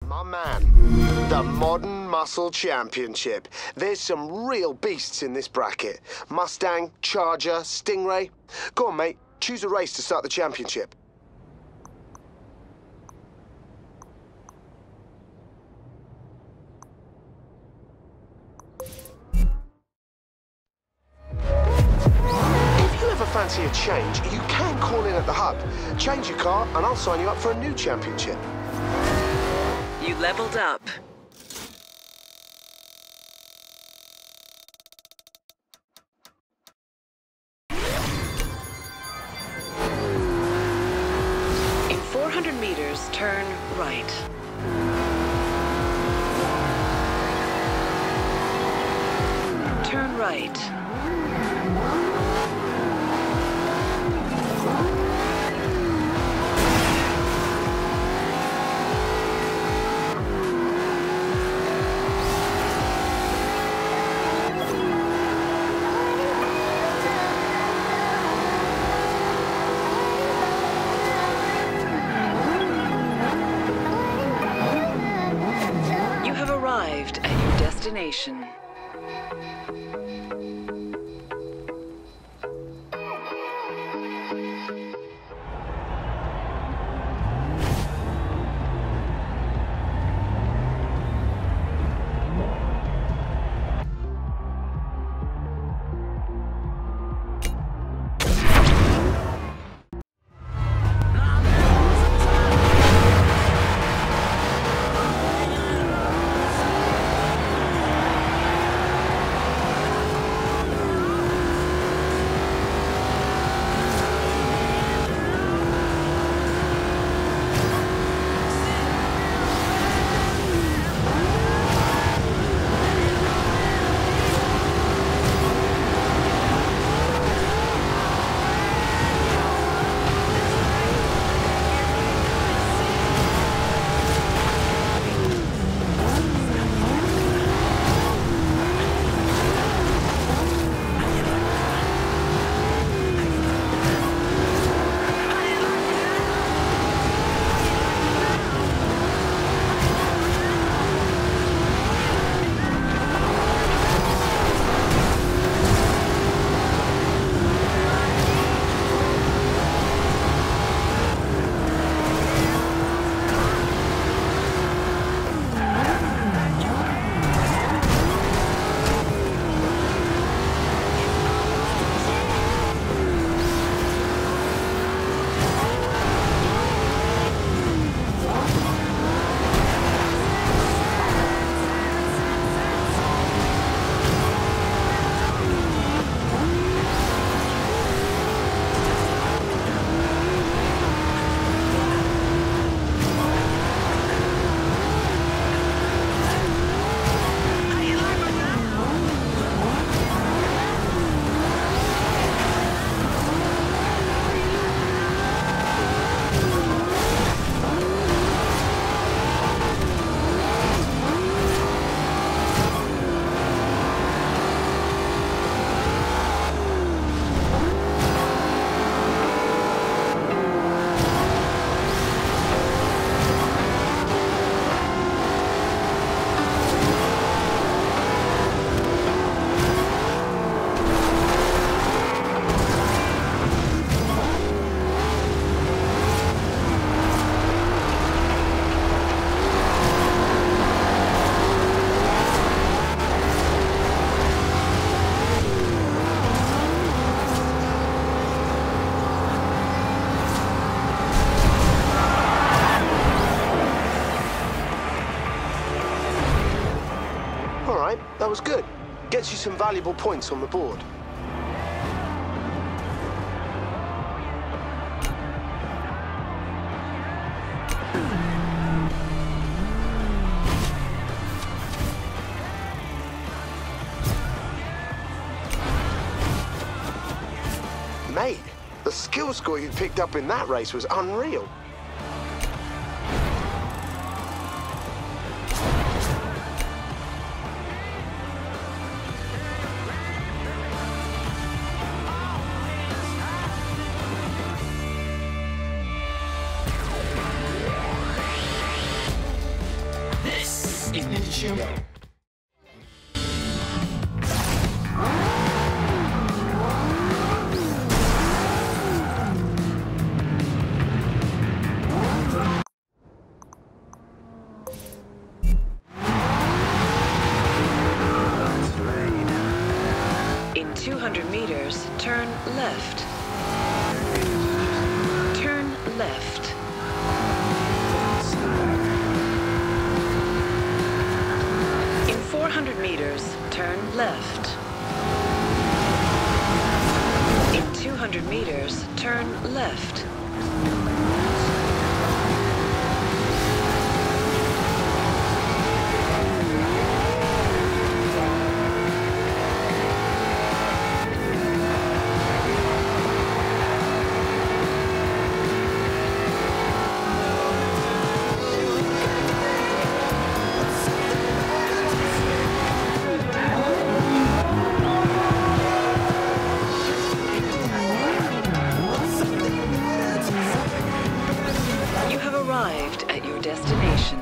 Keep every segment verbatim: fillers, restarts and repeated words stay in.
My man, the Modern Muscle Championship. There's some real beasts in this bracket. Mustang, Charger, Stingray. Go on, mate. Choose a race to start the championship. If you ever fancy a change, you can call in at the hub. Change your car and I'll sign you up for a new championship. You leveled up. In four hundred meters, turn right. Turn right. You have arrived at your destination. That was good. Gets you some valuable points on the board. Mate, the skill score you picked up in that race was unreal. Ignition. In two hundred meters, turn left. Turn left. In four hundred meters, turn left. In two hundred meters, turn left. You have arrived at your destination.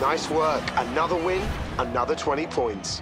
Nice work. Another win, another twenty points.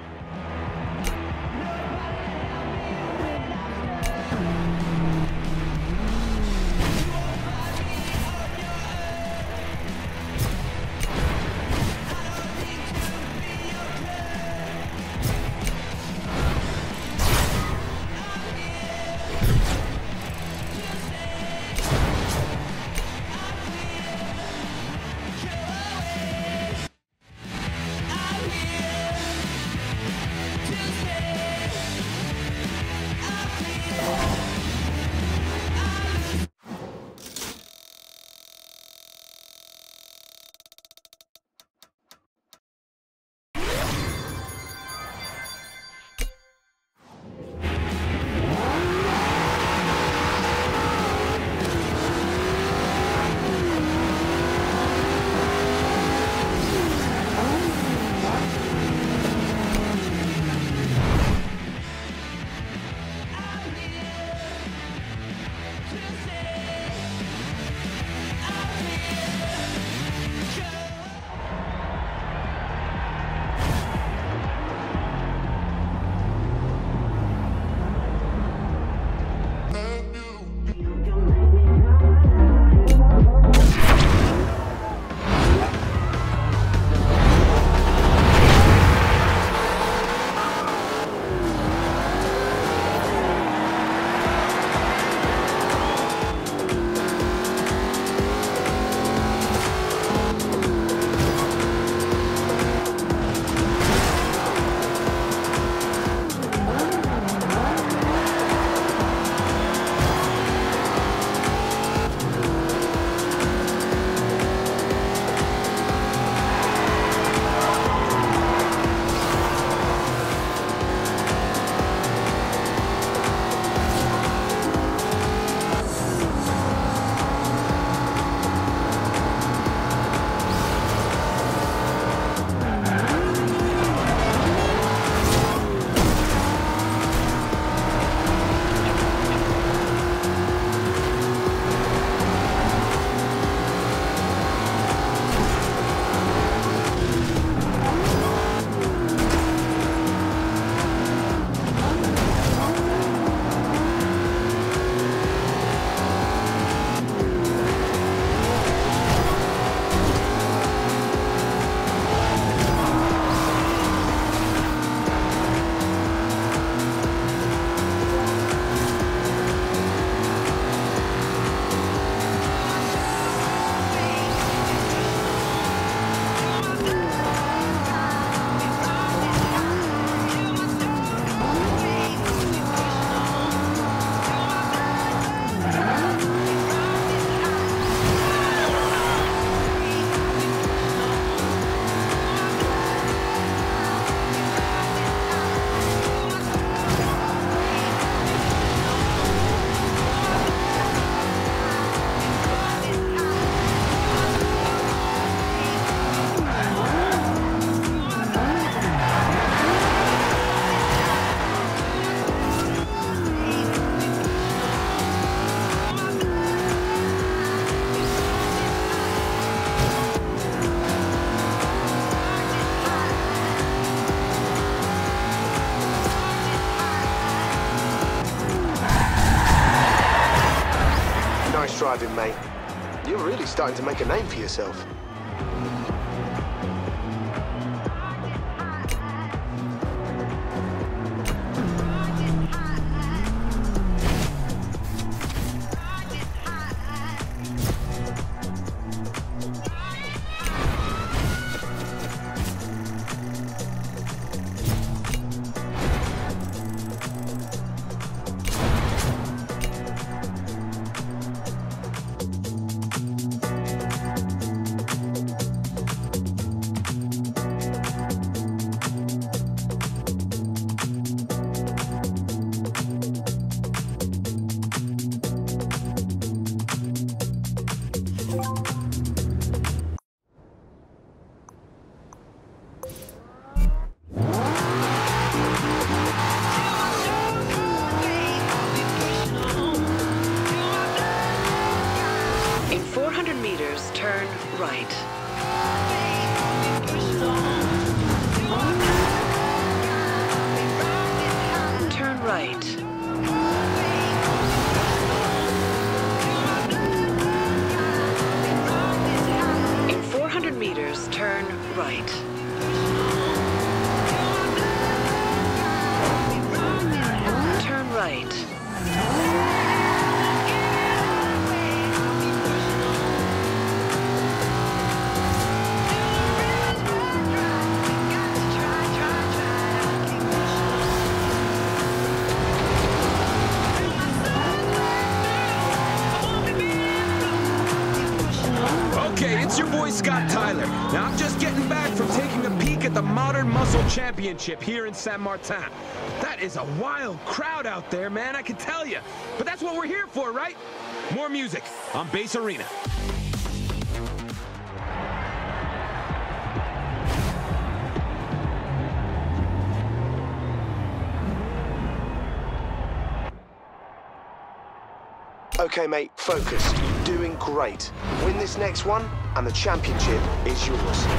Nice driving, mate. You're really starting to make a name for yourself. In four hundred meters, turn right. right. Turn right. Okay, it's your boy Scott Tyler. Now, I'm just getting back from taking a peek at the Modern Muscle Championship here in Saint Martin. That is a wild crowd out there, man, I can tell you. But that's what we're here for, right? More music on Bass Arena. Okay, mate, focused. Doing great. Win this next one, and the championship is yours.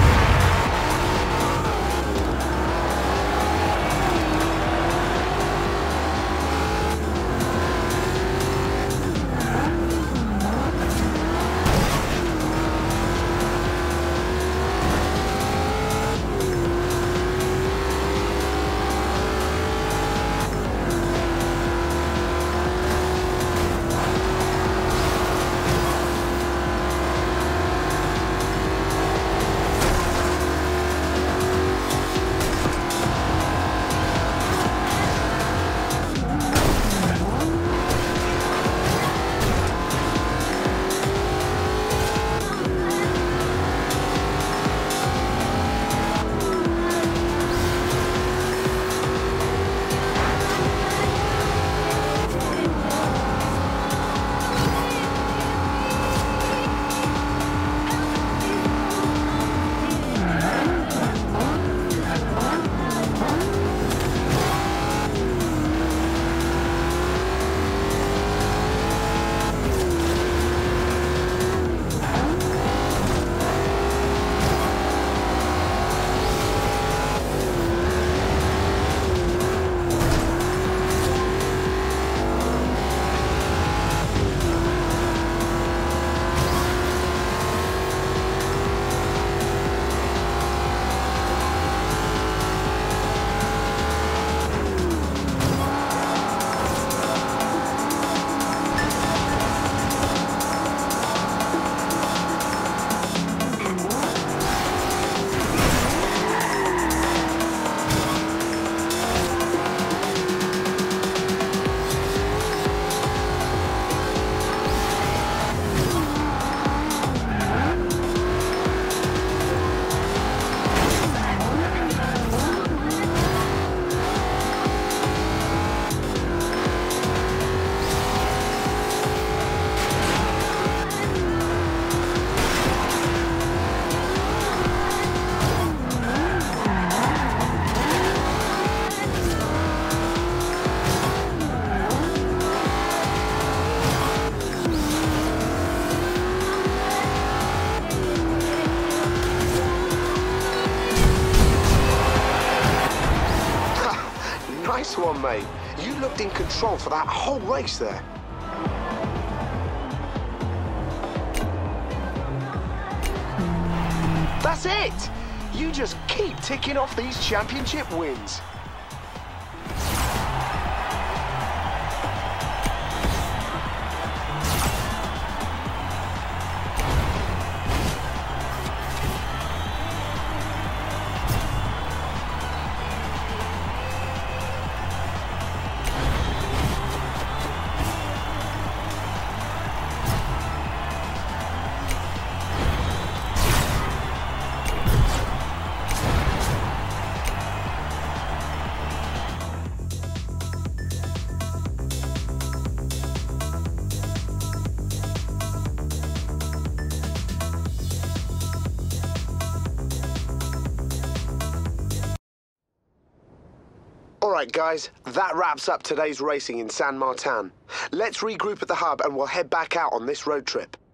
Nice one, mate. You looked in control for that whole race there. That's it! You just keep ticking off these championship wins. Alright guys, that wraps up today's racing in Saint Martin. Let's regroup at the hub and we'll head back out on this road trip.